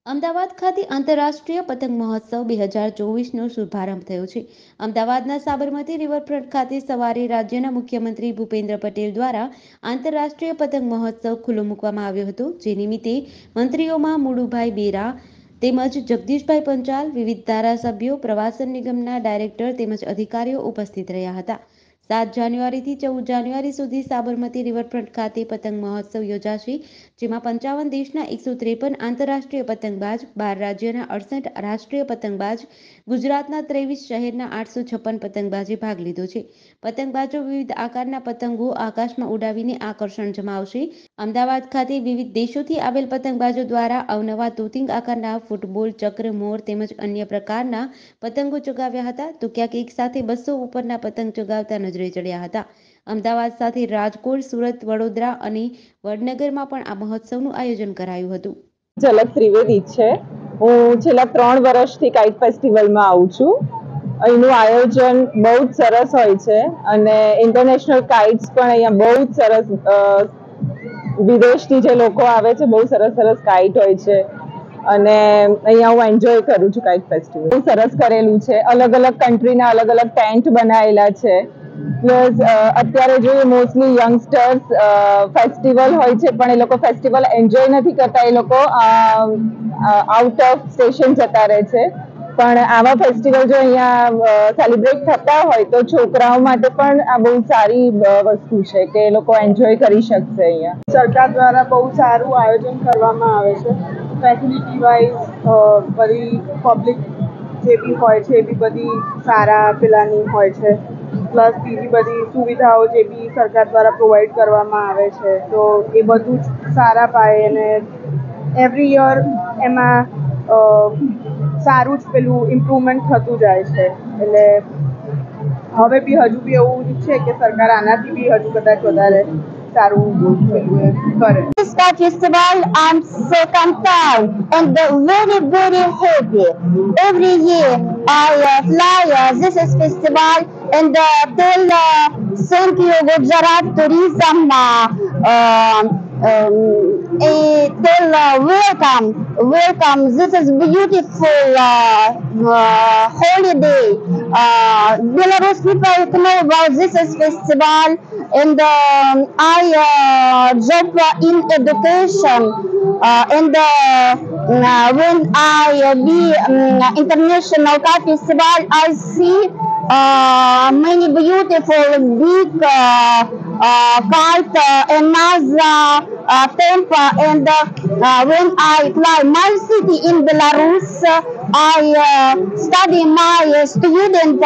અમદાવાદ ખાતે આંતરરાષ્ટ્રીય પતંગ મહોત્સવ 2024નો શુભારંભ થયો છે. અમદાવાદના સાબરમતી રિવરફ્રન્ટ ખાતે સવારે રાજ્યના મુખ્યમંત્રી ભૂપેન્દ્ર પટેલ દ્વારા આંતરરાષ્ટ્રીય પતંગ મહોત્સવ ખુલ્લો મૂકવામાં આવ્યો હતો. જે નિમિત્તે મંત્રીઓમાં મુળુભાઈ બેરા તેમજ જગદીશભાઈ પંચાલ, વિવિધ ધારાસભ્યો, પ્રવાસન નિગમના ડાયરેક્ટર તેમજ અધિકારીઓ ઉપસ્થિત રહ્યા હતા. 7 જાન્યુઆરીથી 14 જાન્યુઆરી સુધી સાબરમતી રિવરફ્રન્ટ ખાતે પતંગ મહોત્સવ યોજાશે, જેમાં 55 દેશના 153 આંતરરાષ્ટ્રીય પતંગબાજ, 12 રાજ્યના 68 રાષ્ટ્રીય પતંગબાજ, ગુજરાતના 23 શહેરના 856 પતંગબાજે ભાગ લીધો છે. પતંગબાજો વિવિધ આકારના પતંગો આકાશમાં ઉડાવીને આકર્ષણ જમાવશે. અમદાવાદ ખાતે વિવિધ દેશોથી આવેલ પતંગબાજો દ્વારા અવનવા તોતિંગ આકારના ફૂટબોલ, ચક્ર, મોર તેમજ અન્ય પ્રકારના પતંગો ચગાવ્યા હતા, તો ક્યાંક એક સાથે 200 ઉપરના પતંગ ચગાવતા નજરે ચડ્યા હતા. અમદાવાદ સાથે રાજકોટ, સુરત, વડોદરા અને વડનગરમાં પણ આ મહોત્સવનું આયોજન કરાયું હતું. ઝલક ત્રિવેદી છે. હું છેલ્લા 3 વર્ષથી કાઇટ ફેસ્ટિવલમાં આવું છું. અહીંનું આયોજન બહુ જ સરસ હોય છે અને ઇન્ટરનેશનલ કાઇટ્સ પણ અહીંયા બહુ જ સરસ, વિદેશથી જે લોકો આવે છે બહુ સરસ કાઇટ હોય છે અને અહીંયા હું એન્જોય કરું છું. કાઇટ ફેસ્ટિવલ બહુ સરસ કરેલું છે. અલગ અલગ કન્ટ્રીના અલગ અલગ ટેન્ટ બનાવેલા છે. પ્લસ અત્યારે જોઈએ મોસ્ટલી યંગસ્ટર્સ ફેસ્ટિવલ હોય છે પણ એ લોકો ફેસ્ટિવલ એન્જોય નથી કરતા, એ લોકો આઉટ ઓફ સ્ટેશન જતા રહે છે. પણ આવા ફેસ્ટિવલ જો અહીંયા સેલિબ્રેટ થતા હોય તો છોકરાઓ માટે પણ આ બહુ સારી વસ્તુ છે કે એ લોકો એન્જોય કરી શકશે. અહીંયા સરકાર દ્વારા બહુ સારું આયોજન કરવામાં આવે છે. ફેસિલિટી વાઇઝ બધી પબ્લિક જે બી હોય છે એ બી બધી સારા પેલાની હોય છે. પ્લસ બીજી બધી સુવિધાઓ જે બી સરકાર દ્વારા પ્રોવાઈડ કરવામાં આવે છે તો એ બધું જ સારા પાયે અને એવરી યર એમાં સારું જ પેલું ઇમ્પ્રુવમેન્ટ થતું જાય છે. એટલે હવે બી હજુ બી એવું છે કે સરકાર આનાથી બી હજુ કદાચ વધારે સારું કરે. This festival, I'm so content and very happy. Every year I fly this festival and tell thank you Gujarat Tourism. Tell welcome. This is beautiful holiday. Belarus people know about this festival, and I job in education. And when I be international kite festival, I see many beautiful big kite and NASA temple. And when I fly my city in Belarus, I study my student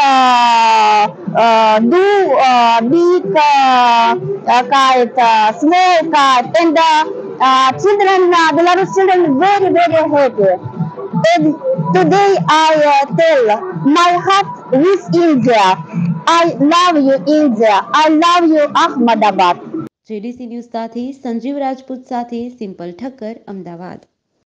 do big kite, small kite, and children, Belarus children, very happy. And today I tell my heart with India. I love you India. I love you Ahmedabad. JDC news સાથે સંજીવ રાજપૂત સાથે simple Thakkar, Ahmedabad.